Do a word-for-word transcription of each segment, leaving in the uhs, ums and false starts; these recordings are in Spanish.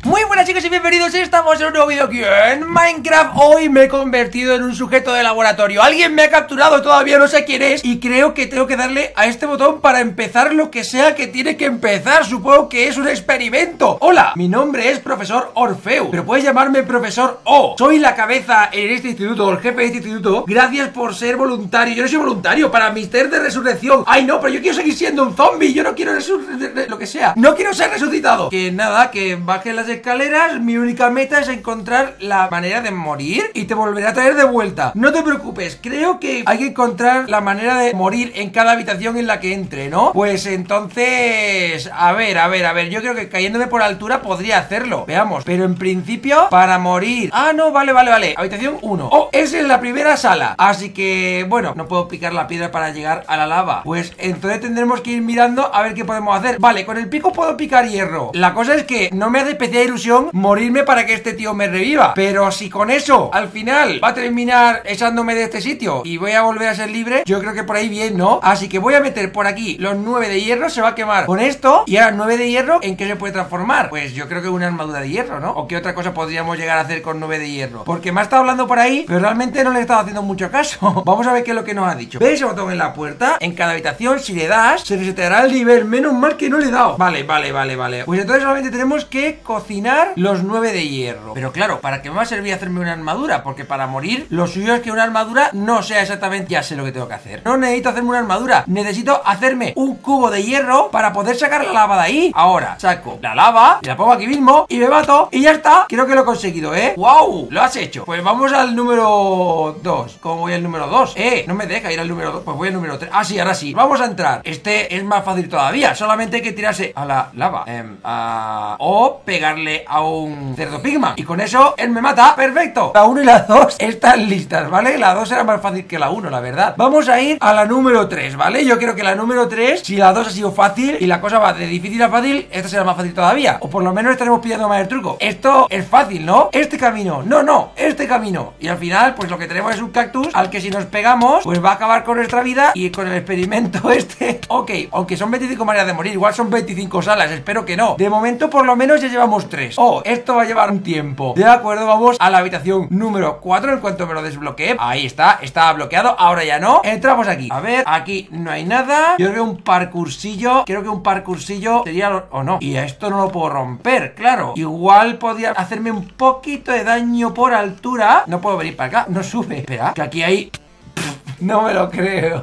Muy buenas chicos y bienvenidos, estamos en un nuevo vídeo aquí en Minecraft. Hoy me he convertido en un sujeto de laboratorio. Alguien me ha capturado, todavía no sé quién es, y creo que tengo que darle a este botón para empezar lo que sea que tiene que empezar. Supongo que es un experimento. Hola, mi nombre es Profesor Orfeu, pero puedes llamarme Profesor O. Soy la cabeza en este instituto, el jefe de este instituto. Gracias por ser voluntario. Yo no soy voluntario para Mister de Resurrección. Ay no, pero yo quiero seguir siendo un zombie. Yo no quiero lo que sea. No quiero ser resucitado. Que nada, que baje las escaleras. Mi única meta es encontrar la manera de morir y te volveré a traer de vuelta. No te preocupes, creo que hay que encontrar la manera de morir en cada habitación en la que entre, ¿no? Pues entonces, a ver, a ver, a ver, yo creo que cayéndome por altura podría hacerlo. Veamos, pero en principio, para morir. Ah, no, vale, vale, vale. Habitación uno. Oh, es en la primera sala. Así que, bueno, no puedo picar la piedra para llegar a la lava. Pues entonces tendremos que ir mirando a ver qué podemos hacer. Vale, con el pico puedo picar hierro. La cosa es que no me hace especial ilusión morirme para que este tío me reviva. Pero si con eso al final va a terminar echándome de este sitio y voy a volver a ser libre, yo creo que por ahí bien, ¿no? Así que voy a meter por aquí los nueve de hierro. Se va a quemar con esto. Y ahora nueve de hierro, ¿en qué se puede transformar? Pues yo creo que una armadura de hierro, ¿no? ¿O qué otra cosa podríamos llegar a hacer con nueve de hierro? Porque me ha estado hablando por ahí, pero realmente no le he estado haciendo mucho caso. Vamos a ver qué es lo que nos ha dicho. ¿Ves ese botón en la puerta? En cada habitación, si le das, se reseteará el nivel. Menos mal que no le he dado. Vale, vale, vale, vale. Pues entonces solamente tenemos que cocinar los nueve de hierro. Pero claro, ¿para qué me va a servir hacerme una armadura? Porque para morir, lo suyo es que una armadura no sea exactamente... Ya sé lo que tengo que hacer. No necesito hacerme una armadura. Necesito hacerme un cubo de hierro para poder sacar la lava de ahí. Ahora, saco la lava, y la pongo aquí mismo y me mato y ya está. Creo que lo he conseguido, ¿eh? ¡Wow! Lo has hecho. Pues vamos al número dos. ¿Cómo voy al número dos? Eh, no me deja ir al número dos. Pues voy al número tres. Ah, sí, ahora sí. Vamos a entrar. Este es más fácil todavía. Solamente hay que tirarse a la lava. Eh, a... O pegarle a un cerdo pigma. Y con eso él me mata. ¡Perfecto! La uno y la dos están listas, ¿vale? La dos era más fácil que la uno, la verdad. Vamos a ir a la número tres, ¿vale? Yo creo que la número tres, si la dos ha sido fácil y la cosa va de difícil a fácil, esta será más fácil todavía. O por lo menos estaremos pillando más el truco. Esto es fácil, ¿no? Este camino. No, no. Este camino. Y al final, pues lo que tenemos es un cactus al que si nos pegamos, pues va a acabar con nuestra vida y con el experimento este. Ok, aunque son veinticinco maneras de morir, igual son veinticinco salas. Espero que no. De momento, por lo menos ya llevamos tres. Oh, esto va a llevar un tiempo. De acuerdo, vamos a la habitación número cuatro en cuanto me lo desbloquee. Ahí está, estaba bloqueado, ahora ya no. Entramos aquí. A ver, aquí no hay nada. Yo creo que un parkoursillo, creo que un parkoursillo sería lo... o no. Y esto no lo puedo romper, claro. Igual podría hacerme un poquito de daño por altura. No puedo venir para acá, no sube. Espera, que aquí hay... No me lo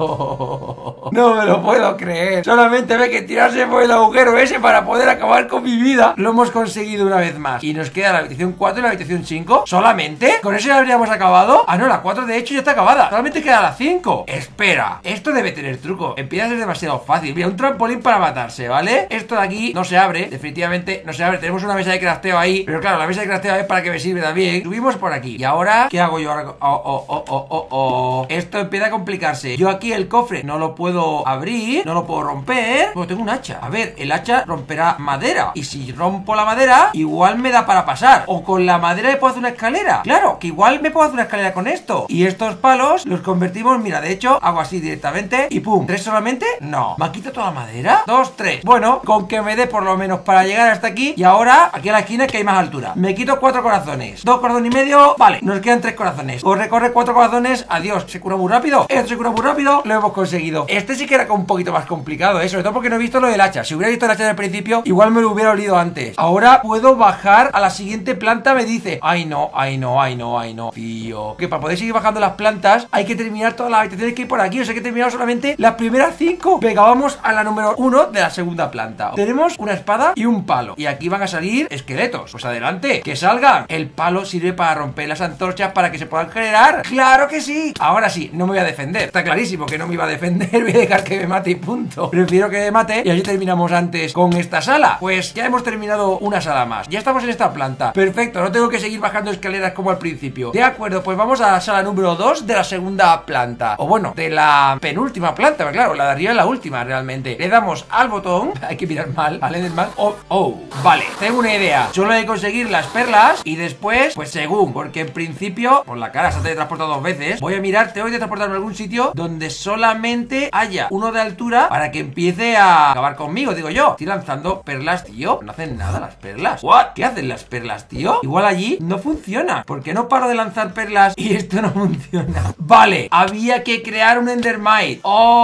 creo. No me lo puedo creer. Solamente ve que tirarse por el agujero ese para poder acabar con mi vida. Lo hemos conseguido una vez más. Y nos queda la habitación cuatro y la habitación cinco. ¿Solamente? ¿Con eso ya habríamos acabado? Ah, no, la cuatro de hecho ya está acabada. Solamente queda la cinco. Espera, esto debe tener truco. Empieza a ser demasiado fácil. Mira, un trampolín para matarse, ¿vale? Esto de aquí no se abre. Definitivamente no se abre. Tenemos una mesa de crafteo ahí. Pero claro, la mesa de crafteo es para que me sirve también. Subimos por aquí. Y ahora, ¿qué hago yo ahora? Oh, oh, oh, oh, oh, oh. Esto empieza a complicarse. Yo aquí el cofre no lo puedo abrir, no lo puedo romper, porque tengo un hacha. A ver, el hacha romperá madera. Y si rompo la madera, igual me da para pasar. O con la madera le puedo hacer una escalera. Claro, que igual me puedo hacer una escalera con esto. Y estos palos los convertimos, mira, de hecho, hago así directamente y pum. ¿Tres solamente? No. ¿Me ha quitado toda la madera? Dos, tres. Bueno, con que me dé por lo menos para llegar hasta aquí. Y ahora, aquí a la esquina que hay más altura. Me quito cuatro corazones. Dos corazones y medio. Vale, nos quedan tres corazones. O recorre cuatro corazones. Adiós. Se cura muy rápido. Esto se cura muy rápido. Lo hemos conseguido. Este sí que era un poquito más complicado, ¿eh? Sobre todo porque no he visto lo del hacha. Si hubiera visto el hacha en el principio, igual me lo hubiera olido antes. Ahora puedo bajar a la siguiente planta. Me dice, ay no, ay no, ay no, ay no, tío. Que para poder seguir bajando las plantas hay que terminar todas las habitaciones que hay por aquí. O sea que he terminado solamente las primeras cinco. Venga, vamos a la número uno de la segunda planta. Tenemos una espada y un palo. Y aquí van a salir esqueletos. Pues adelante, que salgan. El palo sirve para romper las antorchas para que se puedan generar. ¡Claro que sí! Ahora sí, no me voy a defender. Está clarísimo que no me iba a defender. Voy a dejar que me mate y punto. Prefiero que me mate y así terminamos antes con esta sala. Pues ya hemos terminado una sala más. Ya estamos en esta planta. Perfecto, no tengo que seguir bajando escaleras como al principio. De acuerdo, pues vamos a la sala número dos de la segunda planta. O bueno, de la penúltima planta. Pero claro, la de arriba es la última realmente. Le damos al botón. Hay que mirar mal, ¿vale? Mal. Oh, oh. Vale, tengo una idea. Solo hay que conseguir las perlas y después, pues según. Porque en principio, por la cara se ha teletransportado dos veces. Voy a mirar, tengo que transportarme a algún sitio donde solamente haya haya uno de altura para que empiece a acabar conmigo, digo yo. Estoy lanzando perlas, tío. No hacen nada las perlas. ¿What? ¿Qué hacen las perlas, tío? Igual allí no funciona. ¿Por qué no paro de lanzar perlas y esto no funciona? Vale, había que crear un Endermite.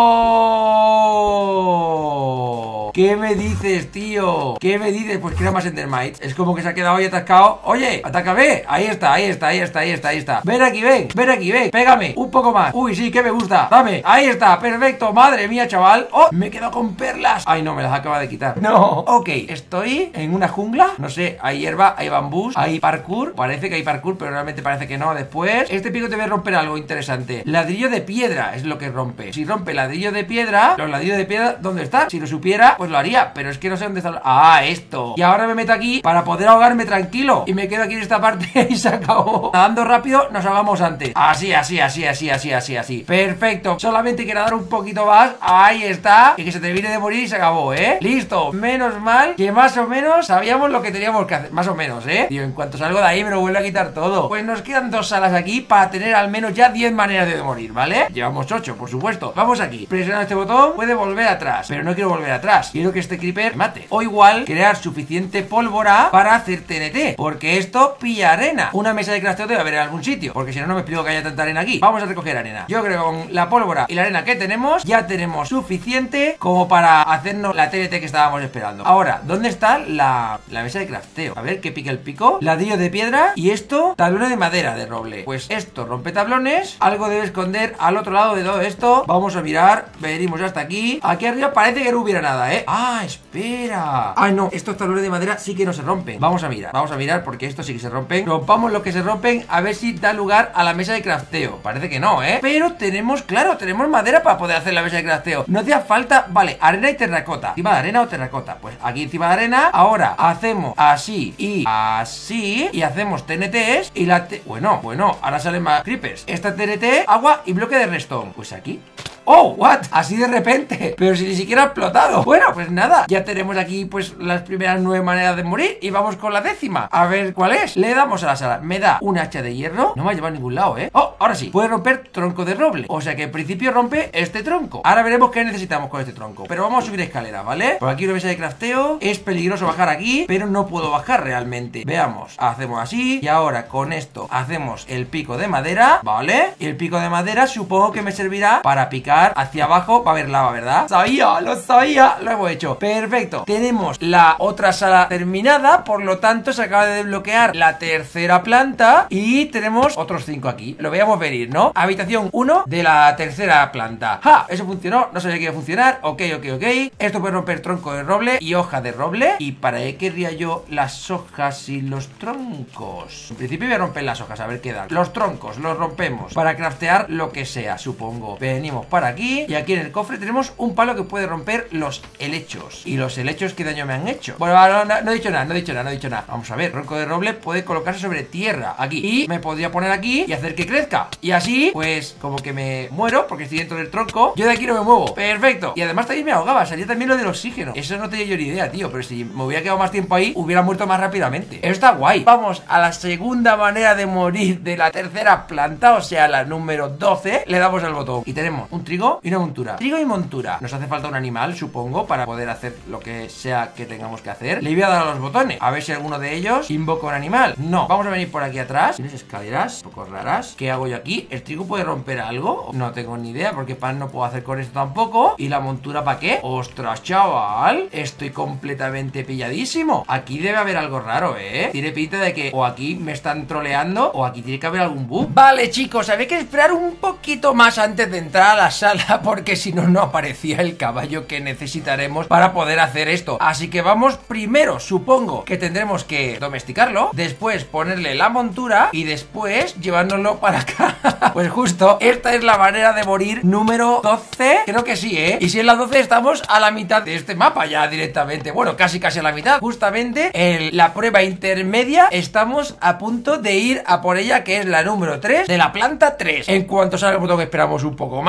¡Oh! ¿Qué me dices, tío? ¿Qué me dices? Pues crea más Endermites. Es como que se ha quedado ahí atascado. Oye, atácame. Ahí está, ahí está, ahí está, ahí está, ahí está. Ven aquí, ven, ven aquí, ven. Pégame un poco más. Uy, sí, que me gusta. Dame. Ahí está, perfecto. Madre mía, chaval. Oh, me he quedado con perlas. Ay, no, me las acaba de quitar. No. Ok, estoy en una jungla. No sé, hay hierba, hay bambús, hay parkour. Parece que hay parkour, pero realmente parece que no. Después, este pico debe romper algo interesante. Ladrillo de piedra es lo que rompe. Si rompe ladrillo de piedra, los ladrillos de piedra, ¿dónde están? Si lo supiera, pues lo haría, pero es que no sé dónde está. Ah, esto. Y ahora me meto aquí para poder ahogarme tranquilo. Y me quedo aquí en esta parte y se acabó. Nadando rápido, nos ahogamos antes. Así, así, así, así, así, así, así. Perfecto. Solamente hay que nadar un poquito más. Ahí está. Y que se termine de morir y se acabó, ¿eh? Listo. Menos mal que más o menos sabíamos lo que teníamos que hacer. Más o menos, ¿eh? Tío, en cuanto salgo de ahí me lo vuelve a quitar todo. Pues nos quedan dos salas aquí para tener al menos ya diez maneras de morir, ¿vale? Llevamos ocho, por supuesto. Vamos aquí. Presionando este botón, puede volver atrás. Pero no quiero volver atrás. Quiero que este creeper mate. O igual, crear suficiente pólvora para hacer T N T. Porque esto pilla arena. Una mesa de crafteo debe haber en algún sitio. Porque si no, no me explico que haya tanta arena aquí. Vamos a recoger arena. Yo creo que con la pólvora y la arena que tenemos, ya tenemos suficiente como para hacernos la T N T que estábamos esperando. Ahora, ¿dónde está la, la mesa de crafteo? A ver, ¿qué pica el pico? Ladrillo de piedra. Y esto, tablones de madera de roble. Pues esto, rompe tablones. Algo debe esconder al otro lado de todo esto. Vamos a mirar. Venimos hasta aquí. Aquí arriba parece que no hubiera nada, ¿eh? Ah, espera. Ay, no, estos tablones de madera sí que no se rompen. Vamos a mirar, vamos a mirar porque estos sí que se rompen. Rompamos lo que se rompen, a ver si da lugar a la mesa de crafteo. Parece que no, ¿eh? Pero tenemos, claro, tenemos madera para poder hacer la mesa de crafteo. No hacía falta, vale, arena y terracota. ¿Encima de arena o terracota? Pues aquí encima de arena. Ahora hacemos así y así. Y hacemos T N Ts y la T... Bueno, bueno, ahora salen más creepers. Esta T N T, agua y bloque de redstone. Pues aquí. ¡Oh! ¿What? Así de repente. Pero si ni siquiera ha explotado. Bueno, pues nada. Ya tenemos aquí pues las primeras nueve maneras de morir. Y vamos con la décima. A ver cuál es. Le damos a la sala. Me da un hacha de hierro. No me ha llevado a ningún lado, ¿eh? ¡Oh! Ahora sí. Puede romper tronco de roble. O sea que en principio rompe este tronco. Ahora veremos qué necesitamos con este tronco. Pero vamos a subir escaleras, ¿vale? Por aquí una mesa de crafteo. Es peligroso bajar aquí, pero no puedo bajar realmente. Veamos. Hacemos así. Y ahora con esto hacemos el pico de madera, ¿vale? Y el pico de madera supongo que me servirá para picar hacia abajo. Va a haber lava, ¿verdad? Sabía, lo sabía, lo hemos hecho. Perfecto, tenemos la otra sala terminada. Por lo tanto se acaba de desbloquear la tercera planta. Y tenemos otros cinco aquí. Lo veíamos venir, ¿no? Habitación uno de la tercera planta. ¡Ja! Eso funcionó, no sabía que iba a funcionar. Ok, ok, ok. Esto puede romper tronco de roble y hoja de roble. ¿Y para qué querría yo las hojas y los troncos? En principio voy a romper las hojas, a ver qué dan. Los troncos los rompemos para craftear lo que sea, supongo. Venimos para aquí y aquí en el cofre tenemos un palo que puede romper los helechos. ¿Y los helechos qué daño me han hecho? Bueno, no, no, no he dicho nada, no he dicho nada, no he dicho nada. Vamos a ver, tronco de roble puede colocarse sobre tierra aquí y me podría poner aquí y hacer que crezca. Y así, pues, como que me muero porque estoy dentro del tronco. Yo de aquí no me muevo. Perfecto. Y además también me ahogaba, salía también lo del oxígeno. Eso no tenía yo ni idea, tío. Pero si me hubiera quedado más tiempo ahí, hubiera muerto más rápidamente. Eso está guay. Vamos a la segunda manera de morir de la tercera planta, o sea, la número doce. Le damos al botón y tenemos un trigo y una montura. Trigo y montura. Nos hace falta un animal, supongo, para poder hacer lo que sea que tengamos que hacer. Le voy a dar a los botones, a ver si alguno de ellos invoca un animal. No, vamos a venir por aquí atrás. Tienes escaleras un poco raras. ¿Qué hago yo aquí? ¿El trigo puede romper algo? No tengo ni idea, porque pan no puedo hacer con esto tampoco. ¿Y la montura para qué? ¡Ostras, chaval! Estoy completamente pilladísimo. Aquí debe haber algo raro, ¿eh? Tiene pinta de que o aquí me están troleando o aquí tiene que haber algún bug. Vale, chicos, había que esperar un poquito más antes de entrar a la sala, porque si no, no aparecía el caballo que necesitaremos para poder hacer esto. Así que vamos primero, supongo que tendremos que domesticarlo, después ponerle la montura y después llevárnoslo para acá. Pues justo, esta es la manera de morir número doce. Creo que sí, ¿eh? Y si es la doce estamos a la mitad de este mapa ya directamente. Bueno, casi casi a la mitad. Justamente en la prueba intermedia estamos a punto de ir a por ella, que es la número tres de la planta tres. En cuanto salga el botón esperamos un poco más con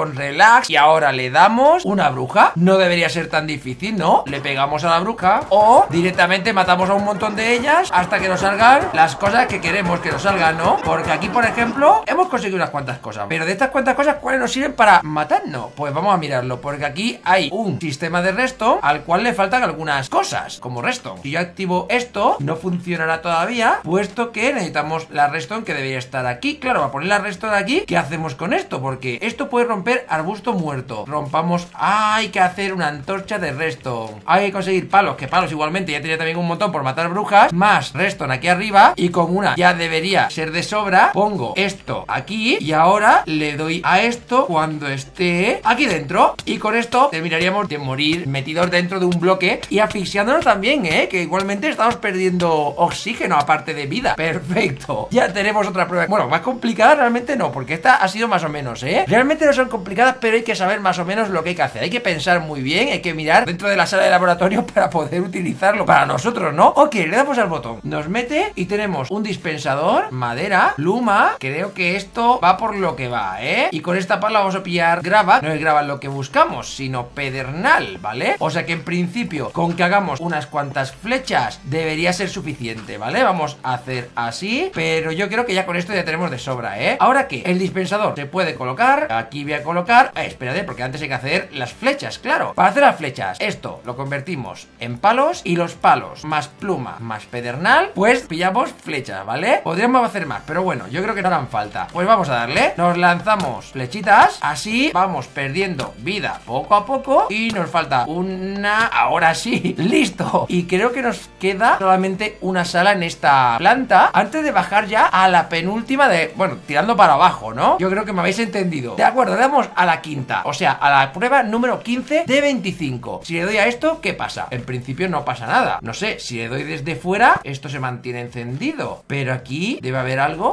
con relax. Y ahora le damos una bruja. No debería ser tan difícil, ¿no? Le pegamos a la bruja o directamente matamos a un montón de ellas hasta que nos salgan las cosas que queremos que nos salgan, ¿no? Porque aquí, por ejemplo, hemos conseguido unas cuantas cosas, pero de estas cuantas cosas, ¿cuáles nos sirven para matarnos? Pues vamos a mirarlo, porque aquí hay un sistema de resto al cual le faltan algunas cosas, como redstone. Si yo activo esto, no funcionará todavía, puesto que necesitamos la redstone que debería estar aquí. Claro, va a poner la redstone aquí. ¿Qué hacemos con esto? Porque esto puede romper arbusto muerto. Rompamos. Ah, hay que hacer una antorcha de redstone. Hay que conseguir palos, que palos igualmente ya tenía también un montón por matar brujas. Más redstone aquí arriba. Y con una ya debería ser de sobra. Pongo esto aquí y ahora le doy a esto cuando esté aquí dentro. Y con esto terminaríamos de morir metidos dentro de un bloque y asfixiándonos también, ¿eh? Que igualmente estamos perdiendo oxígeno aparte de vida. Perfecto. Ya tenemos otra prueba. Bueno, más complicada realmente no, porque esta ha sido más o menos, ¿eh? Realmente no son complicadas, pero hay que saber más o menos lo que hay que hacer. Hay que pensar muy bien, hay que mirar dentro de la sala de laboratorio para poder utilizarlo para nosotros, ¿no? Ok, le damos al botón. Nos mete y tenemos un dispensador, madera, pluma. Creo que esto va por lo que va, ¿eh? Y con esta pala vamos a pillar grava. No es grava lo que buscamos, sino pedernal, ¿vale? O sea que en principio, con que hagamos unas cuantas flechas, debería ser suficiente, ¿vale? Vamos a hacer así, pero yo creo que ya con esto ya tenemos de sobra, ¿eh? ¿Ahora qué? El dispensador se puede colocar. Aquí voy a colocar... Eh, espérate, porque antes hay que hacer las flechas, claro. Para hacer las flechas, esto lo convertimos en palos y los palos más pluma más pedernal, pues pillamos flechas, ¿vale? Podríamos hacer más, pero bueno, yo creo que no harán falta. Pues vamos a darle. Nos lanzamos flechitas. Así vamos perdiendo vida poco a poco y nos falta una... Ahora sí, listo. Y creo que nos queda solamente una sala en esta planta antes de bajar ya a la penúltima de... Bueno, tirando para abajo, ¿no? Yo creo que me habéis entendido. De acuerdo, le damos a la quinta, o sea, a la prueba número quince de veinticinco. Si le doy a esto, ¿qué pasa? En principio no pasa nada. No sé, si le doy desde fuera, esto se mantiene encendido, pero aquí debe haber algo.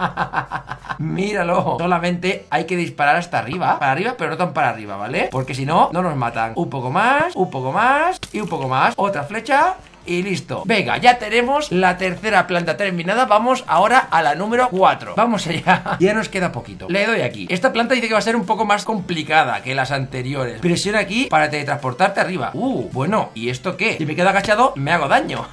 Míralo. Solamente hay que disparar hasta arriba. Para arriba, pero no tan para arriba, ¿vale? Porque si no, no nos matan. Un poco más, un poco más y un poco más. Otra flecha. Y listo. Venga, ya tenemos la tercera planta terminada. Vamos ahora a la número cuatro. Vamos allá. Ya nos queda poquito. Le doy aquí. Esta planta dice que va a ser un poco más complicada que las anteriores. Presiona aquí para teletransportarte arriba. Uh, bueno, ¿y esto qué? Si me quedo agachado, me hago daño.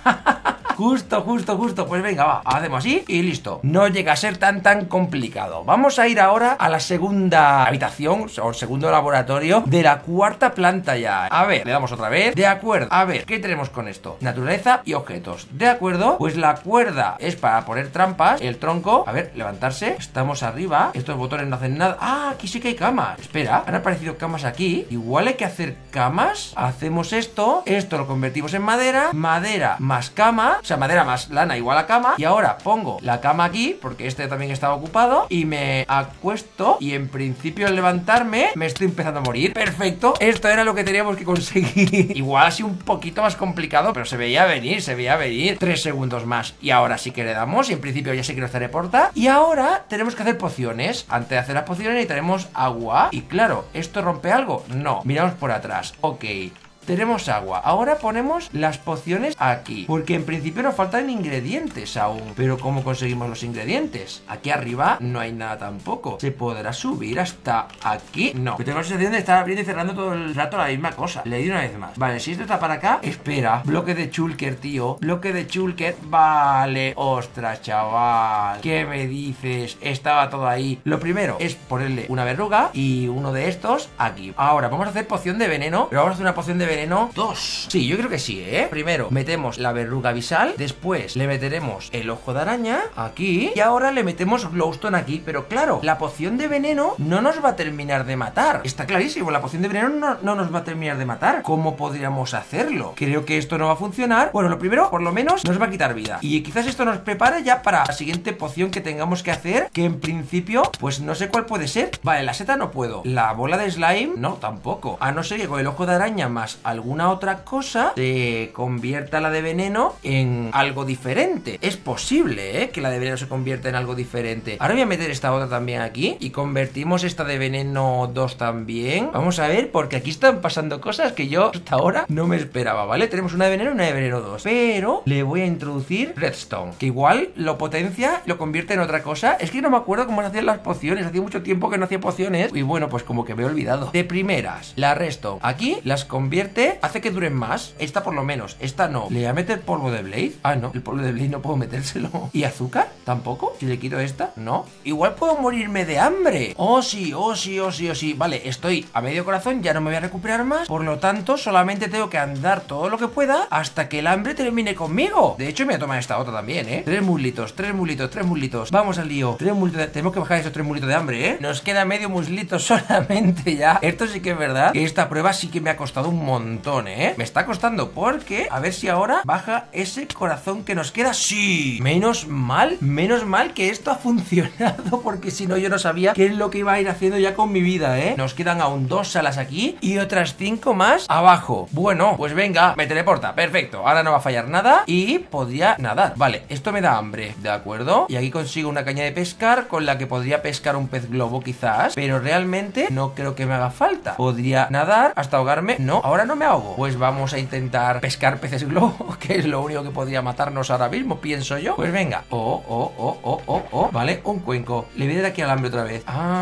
Justo, justo, justo. Pues venga, va, hacemos así y listo. No llega a ser tan, tan complicado. Vamos a ir ahora a la segunda habitación o segundo laboratorio de la cuarta planta ya. A ver, le damos otra vez. De acuerdo. A ver, ¿qué tenemos con esto? Naturaleza y objetos. De acuerdo. Pues la cuerda es para poner trampas. El tronco, a ver, levantarse. Estamos arriba. Estos botones no hacen nada. Ah, aquí sí que hay camas. Espera, han aparecido camas aquí. Igual hay que hacer camas. Hacemos esto. Esto lo convertimos en madera. Madera más cama. O sea, madera más lana igual a cama. Y ahora pongo la cama aquí, porque este también estaba ocupado. Y me acuesto. Y en principio al levantarme me estoy empezando a morir. Perfecto. Esto era lo que teníamos que conseguir. Igual ha sido un poquito más complicado, pero se veía venir, se veía venir. Tres segundos más. Y ahora sí que le damos. Y en principio ya sé que nos teleporta. Y ahora tenemos que hacer pociones. Antes de hacer las pociones necesitaremos agua. Y claro, ¿esto rompe algo? No. Miramos por atrás. Ok. Tenemos agua. Ahora ponemos las pociones aquí, porque en principio nos faltan ingredientes aún. Pero ¿cómo conseguimos los ingredientes? Aquí arriba no hay nada tampoco. ¿Se podrá subir hasta aquí? No. Yo tengo la sensación de estar abriendo y cerrando todo el rato la misma cosa. Le di una vez más. Vale, si esto está para acá, espera. Bloque de Shulker, tío. Bloque de Shulker. Vale. Ostras, chaval. ¿Qué me dices? Estaba todo ahí. Lo primero es ponerle una verruga y uno de estos aquí. Ahora vamos a hacer poción de veneno. Pero vamos a hacer una poción de veneno dos. Sí, yo creo que sí, ¿eh? Primero metemos la verruga visal. Después le meteremos el ojo de araña aquí. Y ahora le metemos glowstone aquí. Pero claro, la poción de veneno no nos va a terminar de matar. Está clarísimo, la poción de veneno no, no nos va a terminar de matar. ¿Cómo podríamos hacerlo? Creo que esto no va a funcionar. Bueno, lo primero, por lo menos, nos va a quitar vida. Y quizás esto nos prepare ya para la siguiente poción que tengamos que hacer. Que en principio, pues no sé cuál puede ser. Vale, la seta no puedo. La bola de slime, no, tampoco. A no ser que con el ojo de araña más alguna otra cosa se convierta la de veneno en algo diferente. Es posible, ¿eh? Que la de veneno se convierta en algo diferente. Ahora voy a meter esta otra también aquí y convertimos esta de veneno dos también. Vamos a ver, porque aquí están pasando cosas que yo hasta ahora no me esperaba, ¿vale? Tenemos una de veneno y una de veneno dos. Pero le voy a introducir redstone, que igual lo potencia, lo convierte en otra cosa. Es que no me acuerdo cómo se hacían las pociones. Hacía mucho tiempo que no hacía pociones. Y bueno, pues como que me he olvidado. De primeras, la redstone aquí las convierte, hace que duren más. Esta por lo menos, esta no. ¿Le voy a meter polvo de Blaze? Ah, no, el polvo de Blaze no puedo metérselo. ¿Y azúcar? ¿Tampoco? Si le quito esta, no. Igual puedo morirme de hambre. Oh sí, oh sí, oh sí, oh sí. Vale, estoy a medio corazón, ya no me voy a recuperar más. Por lo tanto, solamente tengo que andar todo lo que pueda hasta que el hambre termine conmigo. De hecho, me voy a tomar esta otra también, ¿eh? Tres muslitos, tres muslitos, tres muslitos. Vamos al lío. Tres muslitos. De... Tenemos que bajar esos tres muslitos de hambre, ¿eh? Nos queda medio muslito solamente ya. Esto sí que es verdad que esta prueba sí que me ha costado un montón, ¿eh? Me está costando porque a ver si ahora baja ese corazón que nos queda. ¡Sí! Menos mal, menos mal que esto ha funcionado, porque si no yo no sabía qué es lo que iba a ir haciendo ya con mi vida, ¿eh? Nos quedan aún dos salas aquí y otras cinco más abajo. Bueno, pues venga, me teleporta. Perfecto, ahora no va a fallar nada y podría nadar. Vale, esto me da hambre, ¿de acuerdo? Y aquí consigo una caña de pescar con la que podría pescar un pez globo quizás, pero realmente no creo que me haga falta. Podría nadar hasta ahogarme. No, ahora no me ahogo. Pues vamos a intentar pescar peces globo, que es lo único que podría matarnos ahora mismo, pienso yo. Pues venga. Oh, oh, oh, oh, oh, oh. Vale, un cuenco. Le voy a dar aquí al hambre otra vez.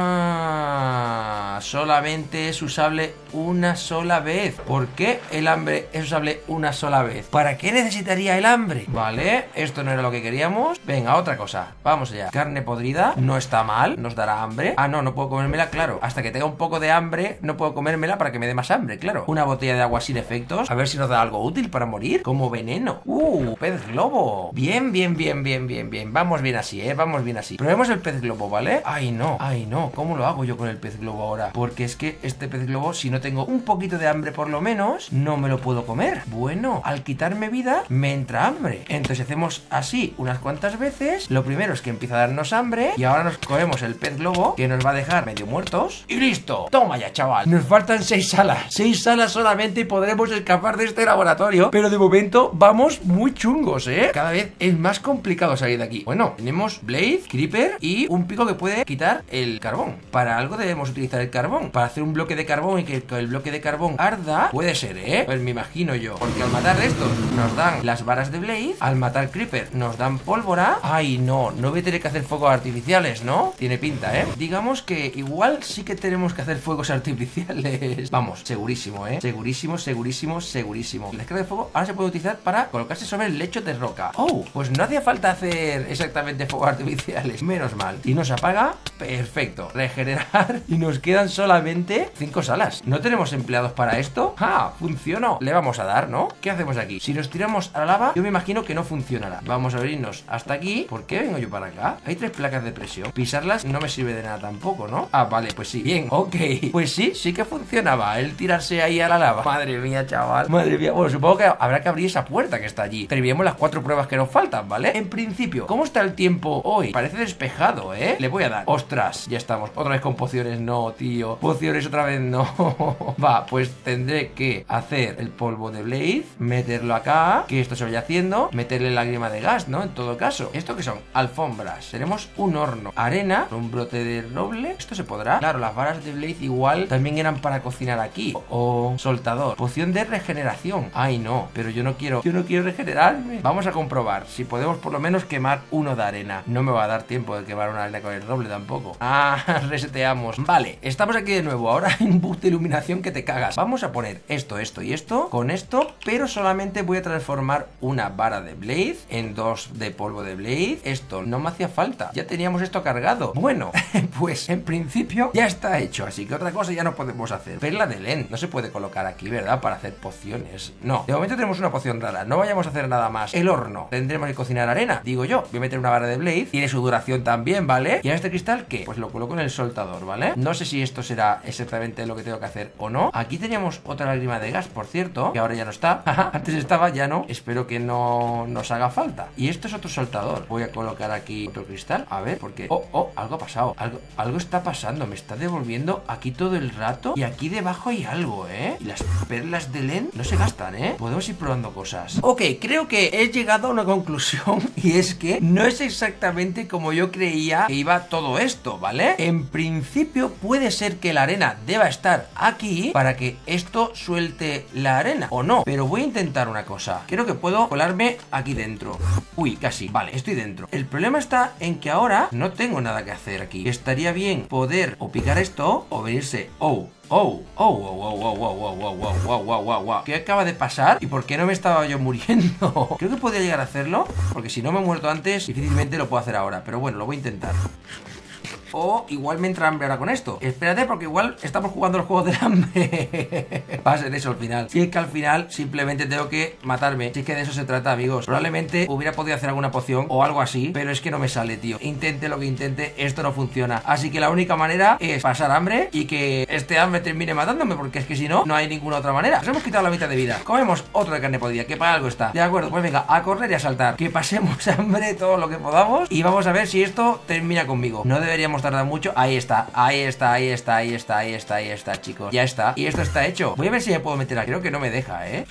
Ah, solamente es usable una sola vez. ¿Por qué el hambre es usable una sola vez? ¿Para qué necesitaría el hambre? Vale, esto no era lo que queríamos. Venga, otra cosa. Vamos allá. Carne podrida, no está mal, nos dará hambre. Ah, no, no puedo comérmela, claro. Hasta que tenga un poco de hambre, no puedo comérmela para que me dé más hambre, claro. Una botella de agua sin efectos. A ver si nos da algo útil para morir. Como veneno. Uh, pez globo. Bien, bien, bien, bien, bien, bien. Vamos bien así, eh. Vamos bien así. Probemos el pez globo, ¿vale? Ay, no. Ay, no. ¿Cómo lo hago yo con el pez globo ahora? Porque es que este pez globo, si no tengo un poquito de hambre por lo menos, no me lo puedo comer. Bueno, al quitarme vida, me entra hambre. Entonces hacemos así unas cuantas veces. Lo primero es que empieza a darnos hambre. Y ahora nos comemos el pez globo, que nos va a dejar medio muertos. ¡Y listo! Toma ya, chaval. Nos faltan seis salas. Seis salas solamente y podremos escapar de este laboratorio. Pero de momento vamos muy chungos, ¿eh? Cada vez es más complicado salir de aquí. Bueno, tenemos Blaze, Creeper y un pico que puede quitar el carbón. Para algo debemos utilizar el carbón. Para hacer un bloque de carbón y que el bloque de carbón arda, puede ser, ¿eh? Pues me imagino yo. Porque al matar estos nos dan las varas de Blaze. Al matar Creeper nos dan pólvora. Ay, no, no voy a tener que hacer fuegos artificiales, ¿no? Tiene pinta, ¿eh? Digamos que igual sí que tenemos que hacer fuegos artificiales. Vamos, segurísimo, ¿eh? Segurísimo, segurísimo, segurísimo. La escala de fuego ahora se puede utilizar para colocarse sobre el lecho de roca. Oh, pues no hacía falta hacer exactamente fuegos artificiales. Menos mal. Y nos apaga. Perfecto. Regenerar. Y nos quedan solamente cinco salas. ¿No tenemos empleados para esto? ¡Ah! Funcionó. Le vamos a dar, ¿no? ¿Qué hacemos aquí? Si nos tiramos a la lava, yo me imagino que no funcionará. Vamos a abrirnos hasta aquí. ¿Por qué vengo yo para acá? Hay tres placas de presión. Pisarlas no me sirve de nada tampoco, ¿no? Ah, vale, pues sí. Bien, ok. Pues sí, sí que funcionaba el tirarse ahí a la lava. Madre mía, chaval. Madre mía. Bueno, supongo que habrá que abrir esa puerta que está allí. Terminemos las cuatro pruebas que nos faltan, ¿vale? En principio, ¿cómo está el tiempo hoy? Parece despejado, ¿eh? Le voy a dar. Ostras, ya estamos. Otra vez con pociones, no, tío. Pociones otra vez, no. Va, pues tendré que hacer el polvo de Blaze, meterlo acá, que esto se vaya haciendo, meterle lágrima de gas, ¿no? En todo caso. ¿Esto qué son? Alfombras. Tenemos un horno. Arena, un brote de roble. ¿Esto se podrá? Claro, las varas de Blaze igual también eran para cocinar aquí. O, o soltador. Poción de regeneración. Ay, no. Pero yo no quiero. Yo no quiero regenerarme. Vamos a comprobar si podemos por lo menos quemar uno de arena. No me va a dar tiempo de quemar una arena con el roble tampoco. Ah, reseteamos. Vale, estamos aquí de nuevo. Ahora hay un boost de iluminación que te cagas. Vamos a poner esto, esto y esto con esto, pero solamente voy a transformar una vara de Blaze en dos de polvo de Blaze. Esto no me hacía falta. Ya teníamos esto cargado. Bueno, pues en principio ya está hecho. Así que otra cosa ya no podemos hacer. Perla de Lent. No se puede colocar aquí, ¿verdad? Para hacer pociones. No. De momento tenemos una poción rara. No vayamos a hacer nada más. El horno. Tendremos que cocinar arena. Digo yo. Voy a meter una vara de Blaze. Tiene su duración también, ¿vale? Y en este cristal, ¿qué? Pues lo coloco en el soltador, ¿vale? No sé si esto será exactamente lo que tengo que hacer o no. Aquí teníamos otra lágrima de gas, por cierto, que ahora ya no está. Antes estaba, ya no. Espero que no nos haga falta. Y esto es otro soltador. Voy a colocar aquí otro cristal. A ver, porque... Oh, oh, algo ha pasado. Algo, algo está pasando. Me está devolviendo aquí todo el rato. Y aquí debajo hay algo, ¿eh? Y las Perlas de Len no se gastan, ¿eh? Podemos ir probando cosas. Ok, creo que he llegado a una conclusión y es que no es exactamente como yo creía que iba todo esto, ¿vale? En principio puede ser que la arena deba estar aquí para que esto suelte la arena, o no, pero voy a intentar una cosa. Creo que puedo colarme aquí dentro. Uy, casi, vale, estoy dentro. El problema está en que ahora no tengo nada que hacer aquí. Estaría bien poder o picar esto o venirse. Oh, Oh, oh, oh, oh, oh, oh, oh, oh, oh, oh, oh, oh, oh. ¿Qué acaba de pasar? ¿Y por qué no me estaba yo muriendo? Creo que podría llegar a hacerlo, porque si no me he muerto antes, difícilmente lo puedo hacer ahora. Pero bueno, lo voy a intentar. O igual me entra hambre ahora con esto. Espérate, porque igual estamos jugando los juegos del hambre. Va a ser eso al final. Si es que al final simplemente tengo que matarme. Si es que de eso se trata, amigos. Probablemente hubiera podido hacer alguna poción o algo así, pero es que no me sale, tío. Intente lo que intente, esto no funciona. Así que la única manera es pasar hambre y que este hambre termine matándome, porque es que si no, no hay ninguna otra manera. Nos hemos quitado la mitad de vida. Comemos otro de carne podrida, que para algo está. De acuerdo, pues venga, a correr y a saltar. Que pasemos hambre todo lo que podamos y vamos a ver si esto termina conmigo. No deberíamos tardar mucho. Ahí está, ahí está, ahí está, ahí está, ahí está, ahí está, chicos. Ya está, y esto está hecho. Voy a ver si me puedo meter aquí. Creo que no me deja, ¿eh?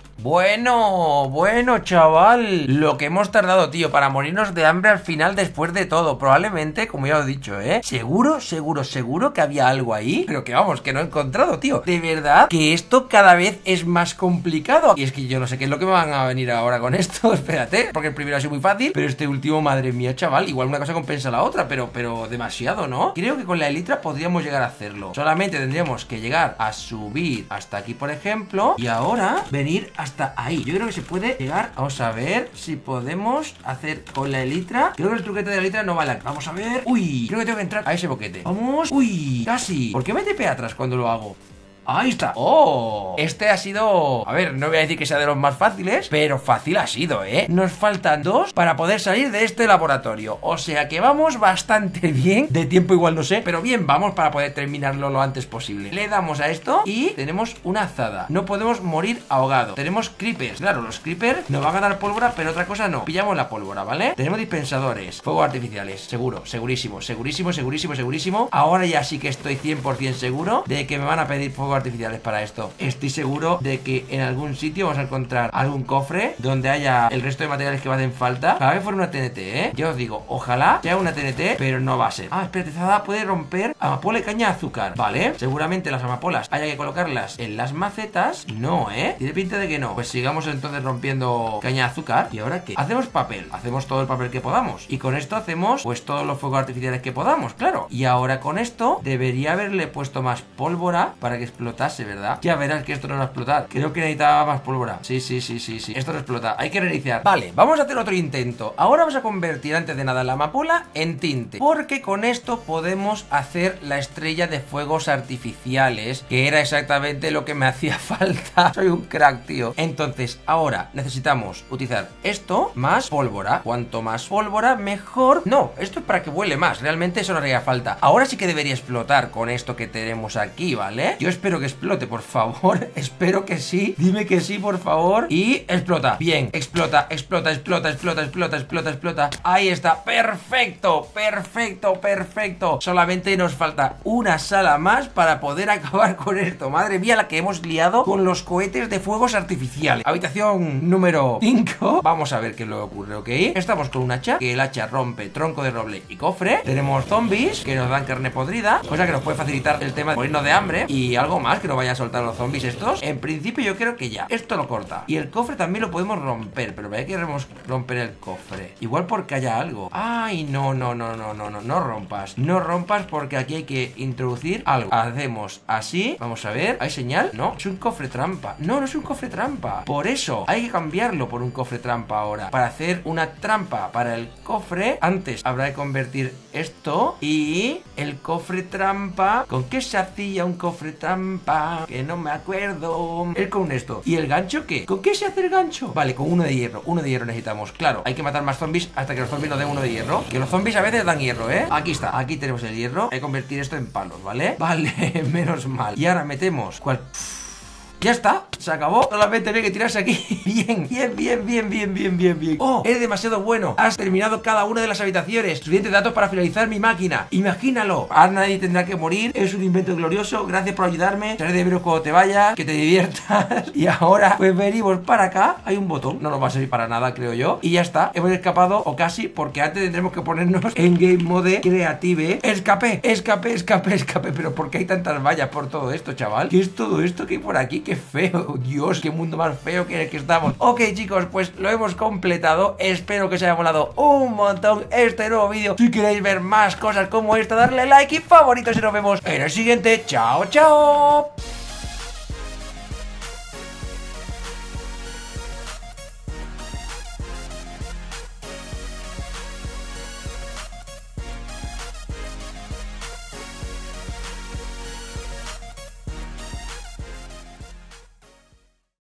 Bueno, bueno, chaval. Lo que hemos tardado, tío, para morirnos de hambre al final después de todo. Probablemente, como ya os he dicho, ¿eh? Seguro, seguro, seguro que había algo ahí. Pero que vamos, que no he encontrado, tío. De verdad que esto cada vez es más complicado. Y es que yo no sé qué es lo que me van a venir ahora con esto. Espérate, porque el primero ha sido muy fácil, pero este último, madre mía, chaval. Igual una cosa compensa la otra, pero, pero demasiado, ¿no? Creo que con la elitra podríamos llegar a hacerlo. Solamente tendríamos que llegar a subir hasta aquí, por ejemplo. Y ahora venir hasta hasta ahí. Yo creo que se puede llegar. Vamos a ver si podemos hacer con la elitra. Creo que el truquete de la elitra no vale. Vamos a ver. Uy, creo que tengo que entrar a ese boquete. Vamos. Uy, casi. ¿Por qué me tepea atrás cuando lo hago? Ahí está. ¡Oh! Este ha sido... A ver, no voy a decir que sea de los más fáciles, pero fácil ha sido, ¿eh? Nos faltan dos para poder salir de este laboratorio. O sea que vamos bastante bien. De tiempo igual no sé, pero bien vamos para poder terminarlo lo antes posible. Le damos a esto y tenemos una azada. No podemos morir ahogado. Tenemos creepers. Claro, los creepers nos van a dar pólvora, pero otra cosa no. Pillamos la pólvora, ¿vale? Tenemos dispensadores. Fuegos artificiales. Seguro, segurísimo, segurísimo, segurísimo, segurísimo. Ahora ya sí que estoy cien por cien seguro de que me van a pedir fuego artificiales para esto. Estoy seguro de que en algún sitio vamos a encontrar algún cofre donde haya el resto de materiales que me hacen falta. Cada vez fuera una T N T, ¿eh? Yo os digo, ojalá sea una T N T, pero no va a ser. Ah, espérate, Zada puede romper amapola y caña de azúcar. Vale, seguramente las amapolas haya que colocarlas en las macetas. No, ¿eh? Tiene pinta de que no. Pues sigamos entonces rompiendo caña de azúcar. ¿Y ahora qué? Hacemos papel. Hacemos todo el papel que podamos. Y con esto hacemos, pues, todos los fuegos artificiales que podamos, claro. Y ahora con esto debería haberle puesto más pólvora para que explotase, ¿verdad? Ya verás que esto no va a explotar. Creo que necesitaba más pólvora. Sí, sí, sí, sí, sí. Esto no explota. Hay que reiniciar. Vale, vamos a hacer otro intento. Ahora vamos a convertir antes de nada la amapola en tinte, porque con esto podemos hacer la estrella de fuegos artificiales, que era exactamente lo que me hacía falta. Soy un crack, tío. Entonces, ahora necesitamos utilizar esto más pólvora. Cuanto más pólvora, mejor. No, esto es para que vuele más. Realmente eso no haría falta. Ahora sí que debería explotar con esto que tenemos aquí, ¿vale? Yo espero que explote, por favor. Espero que sí. Dime que sí, por favor. Y explota. Bien, explota, explota, explota, explota, explota, explota, explota. Ahí está. Perfecto, perfecto, perfecto. Solamente nos falta una sala más para poder acabar con esto. Madre mía, la que hemos liado con los cohetes de fuegos artificiales. Habitación número cinco. Vamos a ver qué le ocurre, ¿ok? Estamos con un hacha, que el hacha rompe tronco de roble y cofre. Tenemos zombies que nos dan carne podrida, cosa que nos puede facilitar el tema de morirnos de hambre. Y algo más que no vaya a soltar los zombies estos. En principio yo creo que ya. Esto lo corta. Y el cofre también lo podemos romper, pero hay que romper el cofre. Igual porque haya algo. Ay, no, no, no, no, no, no, no rompas. No rompas porque aquí hay que introducir algo. Hacemos así. Vamos a ver. ¿Hay señal? No, es un cofre trampa. No, no es un cofre trampa. Por eso hay que cambiarlo por un cofre trampa ahora. Para hacer una trampa para el cofre, antes habrá que convertir esto. Y el cofre trampa. ¿Con qué se hacía un cofre trampa? Que no me acuerdo. El con esto. ¿Y el gancho qué? ¿Con qué se hace el gancho? Vale, con uno de hierro. Uno de hierro necesitamos. Claro, hay que matar más zombies hasta que los zombies nos den uno de hierro. Que los zombies a veces dan hierro, ¿eh? Aquí está. Aquí tenemos el hierro. Hay que convertir esto en palos, ¿vale? Vale, menos mal. Y ahora metemos... ¿Cuál? Ya está, se acabó. Solamente hay que tirarse aquí. Bien, bien, bien, bien, bien, bien, bien, bien. Oh, eres demasiado bueno. Has terminado cada una de las habitaciones. Suficientes datos para finalizar mi máquina. Imagínalo. Ahora nadie tendrá que morir. Es un invento glorioso. Gracias por ayudarme. Seré de veros cuando te vayas. Que te diviertas. Y ahora, pues venimos para acá. Hay un botón. No nos va a servir para nada, creo yo. Y ya está. Hemos escapado, o casi, porque antes tendremos que ponernos en Game Mode Creative. Escapé, escapé, escapé, escapé. Pero ¿por qué hay tantas vallas por todo esto, chaval? ¿Qué es todo esto que hay por aquí? Qué feo. Dios, qué mundo más feo que en el que estamos. Ok, chicos, pues lo hemos completado. Espero que os haya molado un montón este nuevo vídeo. Si queréis ver más cosas como esta, darle like y favoritos y nos vemos en el siguiente. Chao, chao.